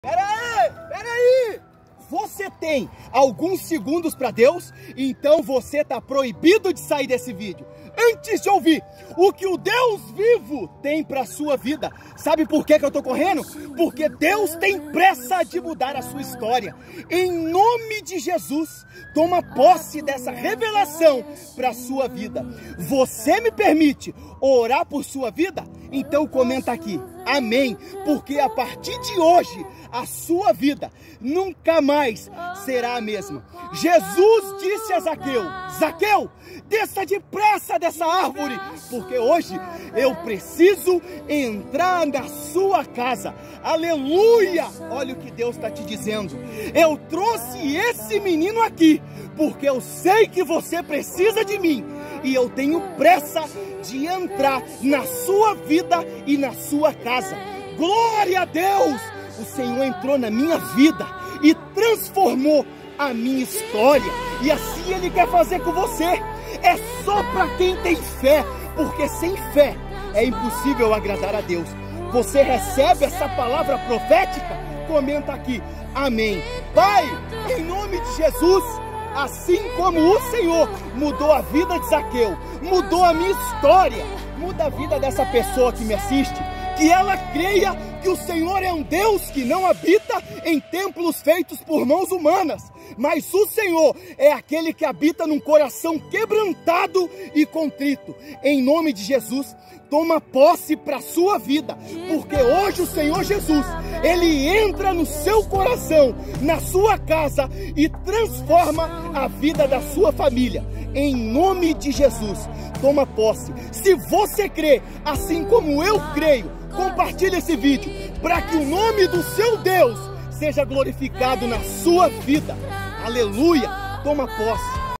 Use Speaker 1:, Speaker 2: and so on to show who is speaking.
Speaker 1: Pera aí! Você tem alguns segundos para Deus, então você está proibido de sair desse vídeo. Antes de ouvir o que o Deus vivo tem para sua vida. Sabe por que eu tô correndo? Porque Deus tem pressa de mudar a sua história. Em nome de Jesus, toma posse dessa revelação para sua vida. Você me permite orar por sua vida? Então comenta aqui, amém, porque a partir de hoje, a sua vida nunca mais será a mesma. Jesus disse a Zaqueu, Zaqueu, desça depressa dessa árvore, porque hoje eu preciso entrar na sua casa. Aleluia! Olha o que Deus está te dizendo. Eu trouxe esse menino aqui, porque eu sei que você precisa de mim. E eu tenho pressa de entrar na sua vida e na sua casa. Glória a Deus! O Senhor entrou na minha vida e transformou a minha história. E assim Ele quer fazer com você. É só para quem tem fé, porque sem fé é impossível agradar a Deus. Você recebe essa palavra profética? Comenta aqui, amém. Pai, em nome de Jesus, assim como o Senhor mudou a vida de Zaqueu, mudou a minha história, muda a vida dessa pessoa que me assiste, que ela creia que o Senhor é um Deus que não habita em templos feitos por mãos humanas, mas o Senhor é aquele que habita num coração quebrantado e contrito. Em nome de Jesus, toma posse para a sua vida, porque hoje o Senhor Jesus, Ele entra no seu coração, na sua casa e transforma a vida da sua família. Em nome de Jesus, toma posse. Se você crê, assim como eu creio, compartilhe esse vídeo para que o nome do seu Deus seja glorificado na sua vida. Aleluia! Toma posse.